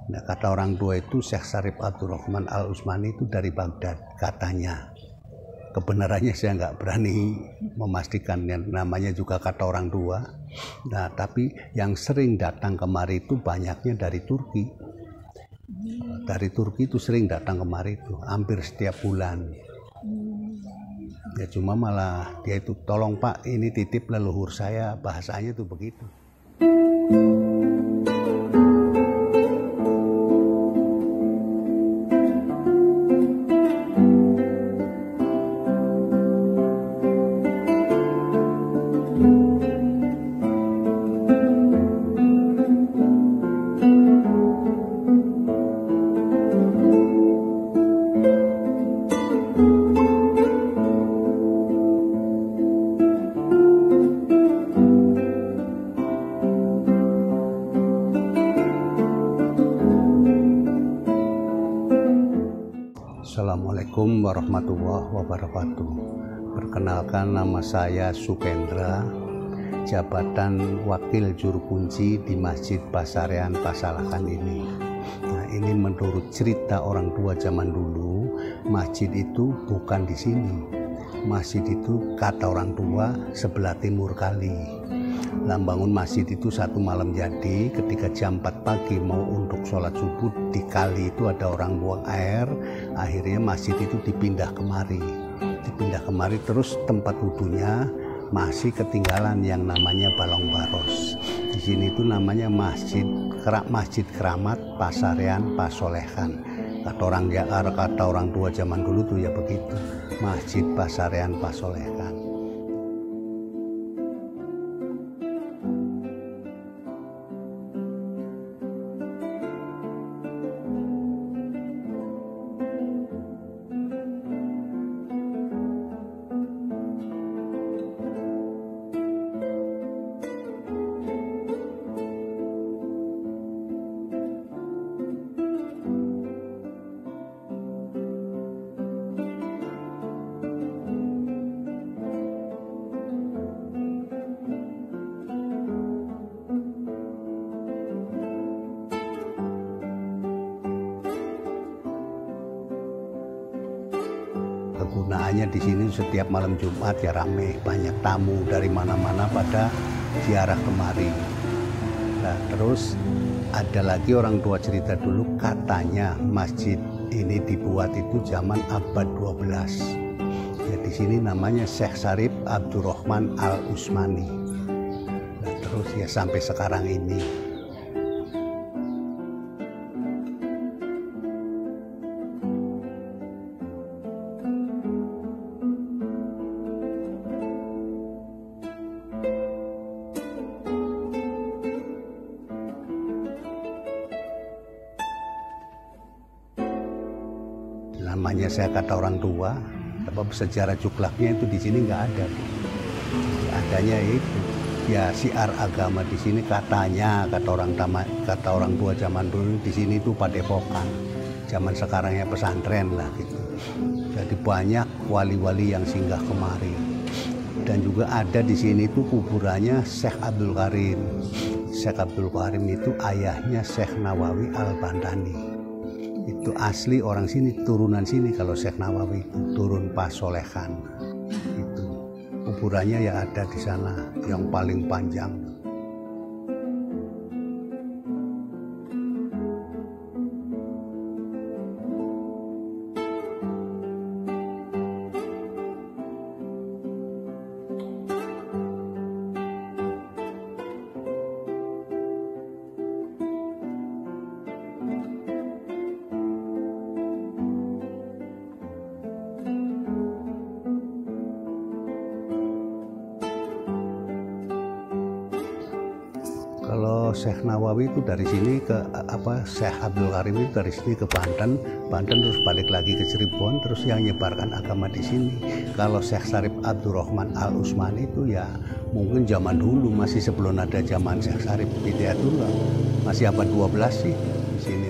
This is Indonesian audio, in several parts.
Nah, kata orang tua itu Syekh Syarif Abdurrahman Al-Utsmani itu dari Baghdad katanya. Kebenarannya saya nggak berani memastikan, namanya juga kata orang tua. Nah, tapi yang sering datang kemari itu banyaknya dari Turki. Dari Turki itu sering datang kemari itu hampir setiap bulan. Ya cuma malah dia itu, tolong Pak, ini titip leluhur saya, bahasanya tuh begitu. Assalamualaikum warahmatullahi wabarakatuh. Perkenalkan, nama saya Sukendra, jabatan Wakil Juru Kunci di Masjid Pasarean Pasalakan ini. Nah, ini menurut cerita orang tua zaman dulu, masjid itu bukan di sini. Masjid itu kata orang tua sebelah timur kali. Bangun masjid itu satu malam jadi ketika jam 4 pagi mau untuk sholat subuh, di kali itu ada orang buang air, akhirnya masjid itu dipindah kemari terus tempat wudhunya masih ketinggalan yang namanya Balong Baros. Di sini itu namanya Masjid Keramat Pasarean Pasolekan. Kata orang tua zaman dulu tuh ya begitu, Masjid Pasarean Pasolekan. Kegunaannya di sini setiap malam Jumat ya rame, banyak tamu dari mana-mana pada ziarah kemari. Nah, terus ada lagi orang tua cerita dulu, katanya masjid ini dibuat itu zaman abad 12. Ya di sini namanya Syekh Syarif Abdurrahman Al-Utsmani. Nah, terus ya sampai sekarang ini. Namanya saya kata orang tua, sebab sejarah cuklaknya itu di sini nggak ada. Adanya itu ya siar agama di sini katanya, kata orang tua zaman dulu, di sini itu padepokan. Zaman sekarangnya pesantren lah gitu. Jadi banyak wali-wali yang singgah kemari. Dan juga ada di sini itu kuburannya Syekh Abdul Karim. Syekh Abdul Karim itu ayahnya Syekh Nawawi Al-Bantani. Itu asli orang sini, turunan sini. Kalau Syekh Nawawi itu turun Pasolekan. Itu kuburannya ya ada di sana yang paling panjang. Kalau Syekh Nawawi itu dari sini ke Syekh Abdul Karim itu dari sini ke Banten terus balik lagi ke Cirebon, terus yang nyebarkan agama di sini. Kalau Syekh Syarif Abdurrahman Al-Utsmani itu ya mungkin zaman dulu, masih sebelum ada zaman Syekh Syarif Hidayatullah, masih abad 12 sih di sini.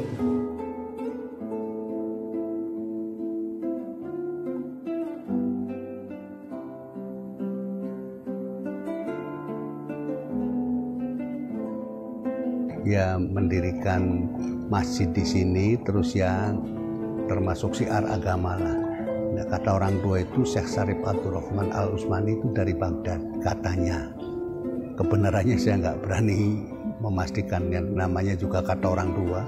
Ya mendirikan masjid di sini, terus yang termasuk syiar agama lah. Nah, kata orang tua itu Syekh Syarif Abdurrahman Al-Utsmani itu dari Baghdad katanya. Kebenarannya saya nggak berani memastikan, yang namanya juga kata orang tua.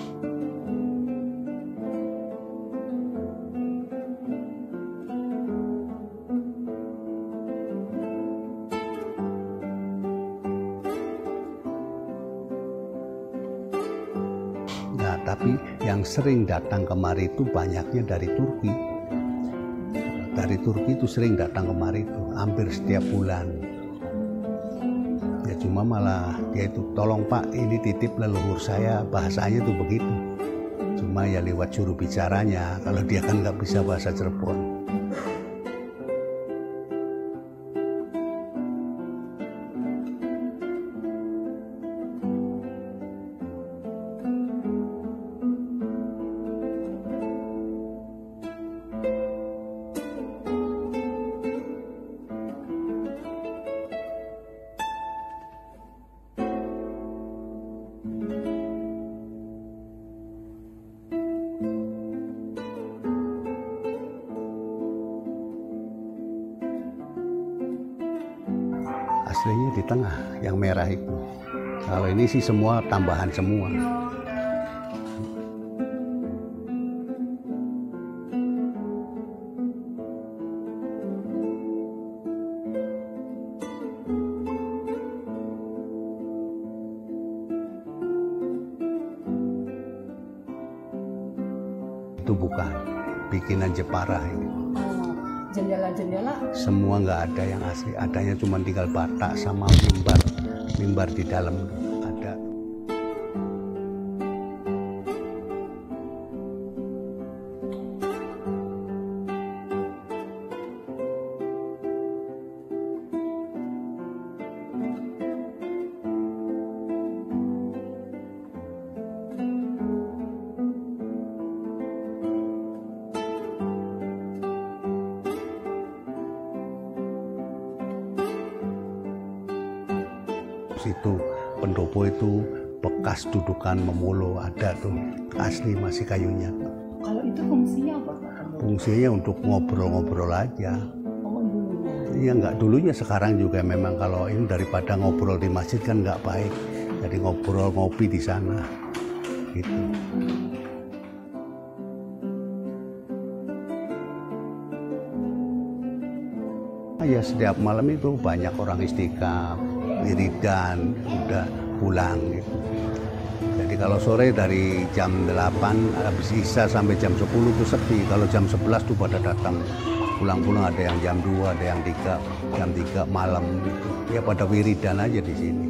Nah, tapi yang sering datang kemari itu banyaknya dari Turki. Dari Turki itu sering datang kemari itu, hampir setiap bulan. Ya cuma malah dia itu, tolong Pak, ini titip leluhur saya, bahasanya tuh begitu. Cuma ya lewat juru bicaranya, kalau dia kan nggak bisa bahasa Cirebon. Aslinya di tengah, yang merah itu. Kalau ini sih semua tambahan semua. Itu bukan bikinan Jepara ini. Jendela-jendela Semua nggak ada yang asli, adanya cuma tinggal batak sama mimbar di dalam ada. Situ pendopo itu bekas dudukan Memolo, ada tuh asli masih kayunya. kalau itu fungsinya apa? Fungsinya untuk ngobrol-ngobrol aja. Oh, dulunya. Iya nggak dulunya, sekarang juga memang kalau ini daripada ngobrol di masjid kan nggak baik. Jadi ngobrol ngopi di sana gitu. Ya setiap malam itu banyak orang istiqaf, wiridan, udah pulang gitu. Jadi kalau sore dari jam 8 habis isya sampai jam 10 itu sepi. Kalau jam 11 tuh pada datang pulang-pulang, ada yang jam 2, ada yang jam 3 malam gitu. Ya pada wiridan aja di sini.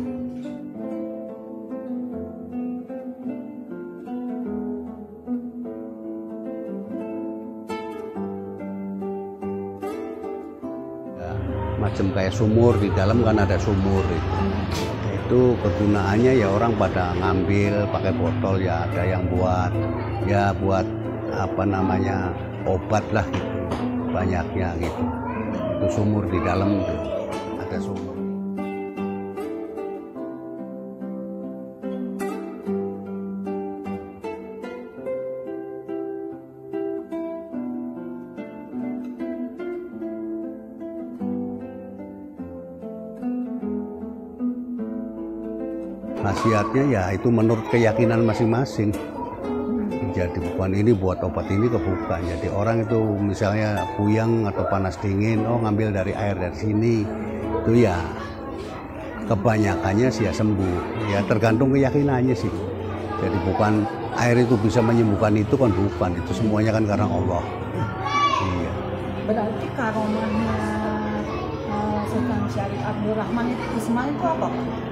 Macam kayak sumur, di dalam kan ada sumur itu kegunaannya ya orang pada ngambil pakai botol, ya ada yang buat apa namanya obat lah gitu, banyaknya gitu. Itu sumur di dalam tuh, ada sumur. Khasiatnya ya itu menurut keyakinan masing-masing. Jadi bukan ini buat obat ini kebuka. Jadi orang itu misalnya puyeng atau panas dingin, oh ngambil dari air dari sini, itu ya kebanyakannya sih ya sembuh. Ya tergantung keyakinannya sih. Jadi bukan air itu bisa menyembuhkan, itu kan bukan. Itu semuanya kan karena Allah. Iya. Berarti karomahnya Sultan Syarif Abdurrahman Utsmani itu apa?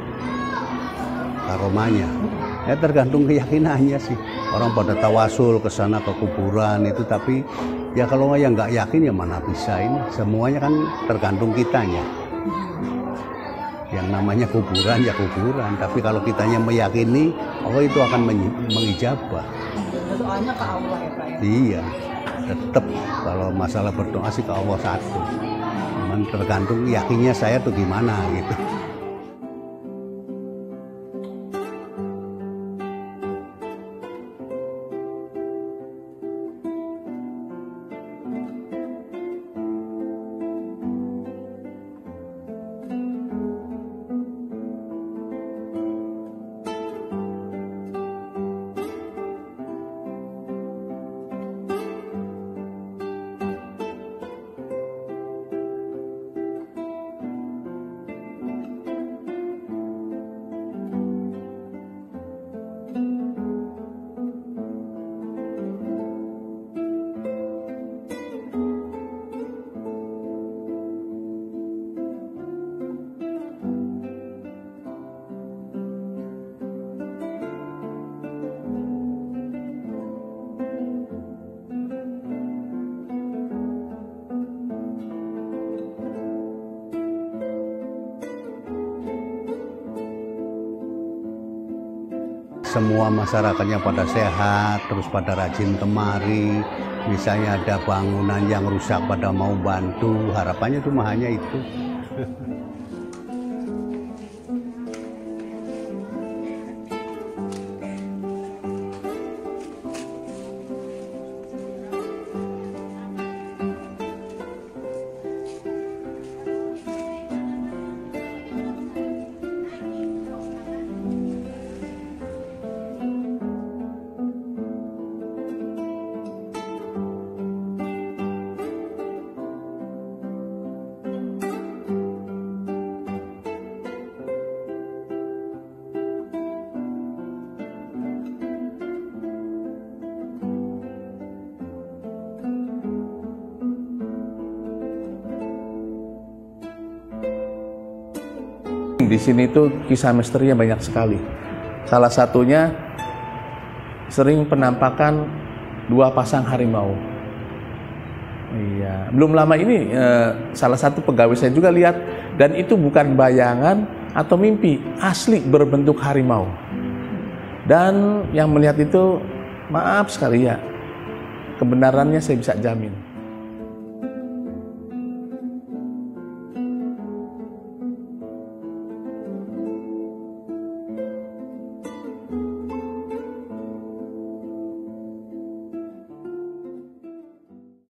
Aromanya ya tergantung keyakinannya sih. Orang pada tawasul ke sana ke kuburan itu, tapi ya kalau yang nggak yakin ya mana bisa ini. Semuanya kan tergantung kitanya. Yang namanya kuburan ya kuburan, tapi kalau kitanya meyakini, Allah itu akan mengijabah. Berdoanya ke Allah ya Pak ya? Iya, tetap kalau masalah berdoa sih ke Allah satu. Cuman tergantung yakinnya saya tuh gimana gitu. semua masyarakatnya pada sehat, terus pada rajin kemari. Misalnya ada bangunan yang rusak pada mau bantu, harapannya cuma hanya itu. Di sini tuh kisah misterinya banyak sekali. Salah satunya sering penampakan 2 pasang harimau. Iya, belum lama ini salah satu pegawai saya juga lihat, dan itu bukan bayangan atau mimpi, asli berbentuk harimau. Dan yang melihat itu, maaf sekali ya, kebenarannya saya bisa jamin.